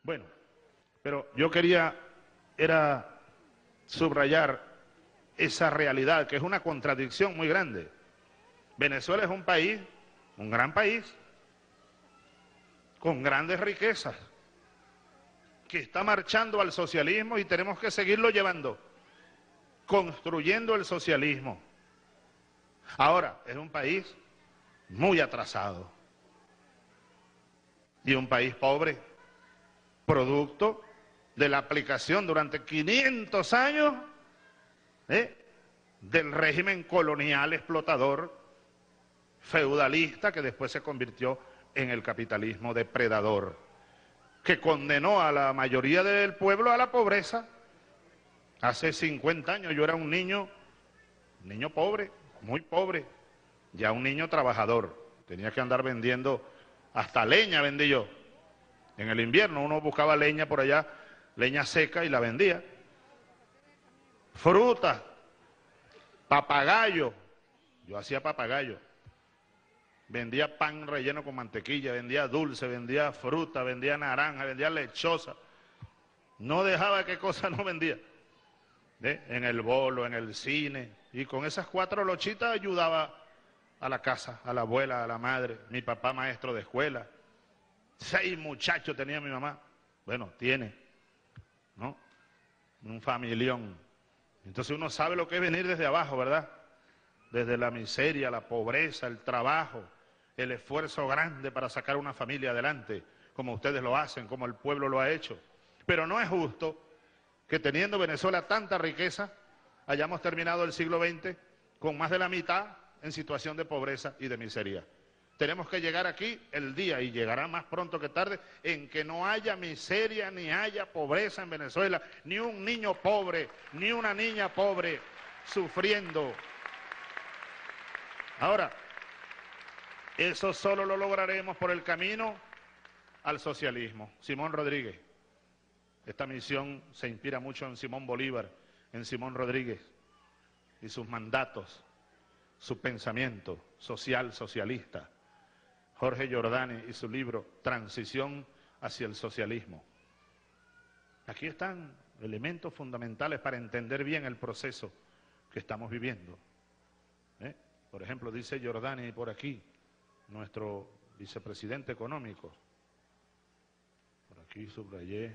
Bueno, pero yo quería era subrayar esa realidad, que es una contradicción muy grande. Venezuela es un país, un gran país, con grandes riquezas, que está marchando al socialismo y tenemos que seguirlo llevando, construyendo el socialismo. Ahora, es un país muy atrasado y un país pobre, producto de la aplicación durante 500 años del régimen colonial explotador, feudalista, que después se convirtió en el capitalismo depredador, que condenó a la mayoría del pueblo a la pobreza. Hace 50 años yo era un niño pobre, muy pobre, ya un niño trabajador, tenía que andar vendiendo, hasta leña vendí yo. En el invierno uno buscaba leña por allá, leña seca, y la vendía. Frutas, papagayo, yo hacía papagayo. Vendía pan relleno con mantequilla, vendía dulce, vendía fruta, vendía naranja, vendía lechosa. No dejaba qué cosa no vendía. En el bolo, en el cine. Y con esas 4 lochitas ayudaba a la casa, a la abuela, a la madre. Mi papá maestro de escuela. 6 muchachos tenía mi mamá. Bueno, tiene, ¿no? Un familión. Entonces uno sabe lo que es venir desde abajo, ¿verdad? Desde la miseria, la pobreza, el trabajo, el esfuerzo grande para sacar una familia adelante, como ustedes lo hacen, como el pueblo lo ha hecho. Pero no es justo que teniendo Venezuela tanta riqueza, hayamos terminado el siglo XX con más de la mitad en situación de pobreza y de miseria. Tenemos que llegar aquí el día, y llegará más pronto que tarde, en que no haya miseria ni haya pobreza en Venezuela, ni un niño pobre, ni una niña pobre sufriendo. Ahora, eso solo lo lograremos por el camino al socialismo. Simón Rodríguez. Esta misión se inspira mucho en Simón Bolívar, en Simón Rodríguez y sus mandatos, su pensamiento social, socialista. Jorge Giordani y su libro Transición hacia el socialismo. Aquí están elementos fundamentales para entender bien el proceso que estamos viviendo. Por ejemplo, dice Giordani por aquí, nuestro vicepresidente económico. Por aquí subrayé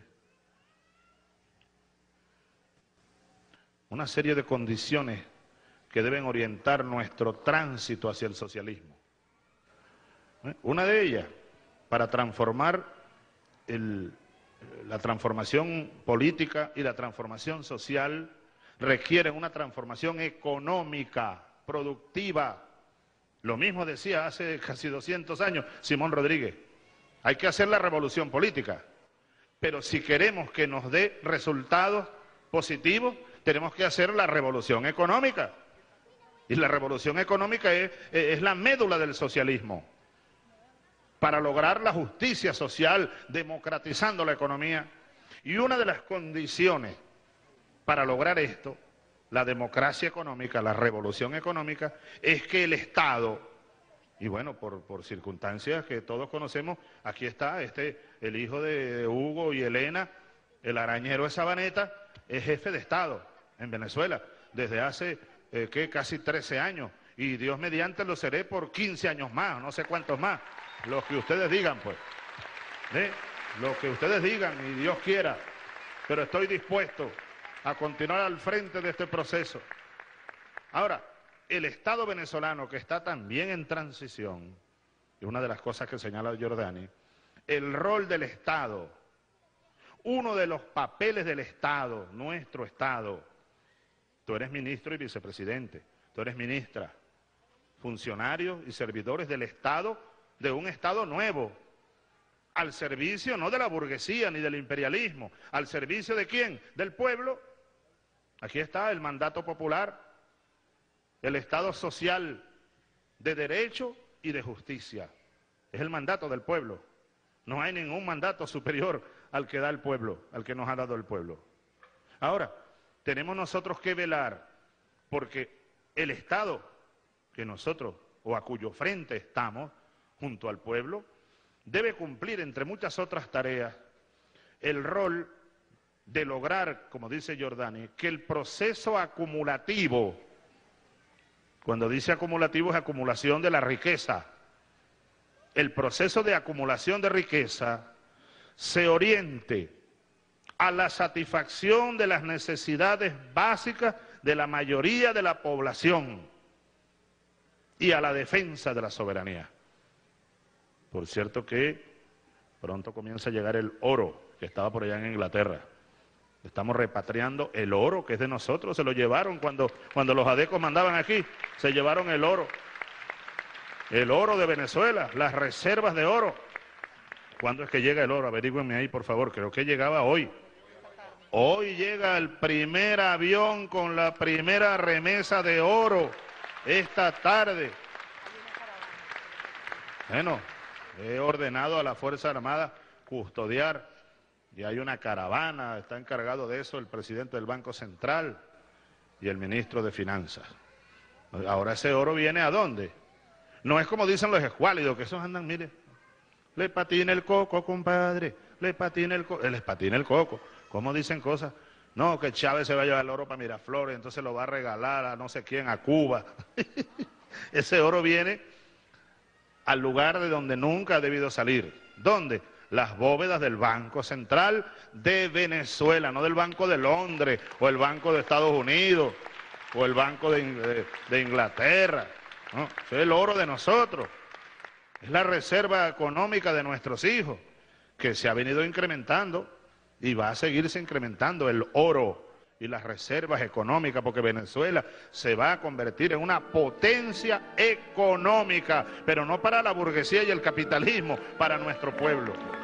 una serie de condiciones que deben orientar nuestro tránsito hacia el socialismo. Una de ellas, para transformar la transformación política y la transformación social, requieren una transformación económica, productiva. Lo mismo decía hace casi 200 años Simón Rodríguez. Hay que hacer la revolución política, pero si queremos que nos dé resultados positivos, tenemos que hacer la revolución económica. Y la revolución económica es la médula del socialismo. Para lograr la justicia social, democratizando la economía. Y una de las condiciones para lograr esto, la democracia económica, la revolución económica, es que el Estado, y bueno, por circunstancias que todos conocemos, aquí está el hijo de Hugo y Elena, el arañero de Sabaneta, es jefe de Estado en Venezuela, desde hace casi 13 años, y Dios mediante lo seré por 15 años más, no sé cuántos más. Lo que ustedes digan, pues. Lo que ustedes digan y Dios quiera. Pero estoy dispuesto a continuar al frente de este proceso. Ahora, el Estado venezolano, que está también en transición, es una de las cosas que señala Giordani, el rol del Estado, uno de los papeles del Estado, nuestro Estado. Tú eres ministro y vicepresidente, tú eres ministra, funcionarios y servidores del Estado, de un Estado nuevo, al servicio no de la burguesía ni del imperialismo, al servicio ¿de quién? Del pueblo. Aquí está el mandato popular, el Estado social de derecho y de justicia. Es el mandato del pueblo. No hay ningún mandato superior al que da el pueblo, al que nos ha dado el pueblo. Ahora, tenemos nosotros que velar porque el Estado que nosotros, o a cuyo frente estamos, junto al pueblo, debe cumplir, entre muchas otras tareas, el rol de lograr, como dice Giordani, que el proceso acumulativo, cuando dice acumulativo es acumulación de la riqueza, el proceso de acumulación de riqueza se oriente a la satisfacción de las necesidades básicas de la mayoría de la población y a la defensa de la soberanía. Por cierto que pronto comienza a llegar el oro que estaba por allá en Inglaterra. Estamos repatriando el oro que es de nosotros, se lo llevaron cuando los adecos mandaban aquí, se llevaron el oro de Venezuela, las reservas de oro. ¿Cuándo es que llega el oro? Averígüenme ahí, por favor, creo que llegaba hoy. Hoy llega el primer avión con la primera remesa de oro, esta tarde. Bueno, he ordenado a la Fuerza Armada custodiar, y hay una caravana, está encargado de eso el presidente del Banco Central y el ministro de Finanzas. Ahora ese oro viene ¿a dónde? No es como dicen los escuálidos, que esos andan, mire, le patina el coco, compadre, le patina el coco, les patina el coco. ¿Cómo dicen cosas? No, que Chávez se va a llevar el oro para Miraflores, entonces lo va a regalar a no sé quién, a Cuba. Ese oro viene al lugar de donde nunca ha debido salir. ¿Dónde? Las bóvedas del Banco Central de Venezuela, no del Banco de Londres, o el Banco de Estados Unidos, o el Banco de Inglaterra. No, ese es el oro de nosotros. Es la reserva económica de nuestros hijos, que se ha venido incrementando y va a seguirse incrementando el oro y las reservas económicas, porque Venezuela se va a convertir en una potencia económica, pero no para la burguesía y el capitalismo, para nuestro pueblo.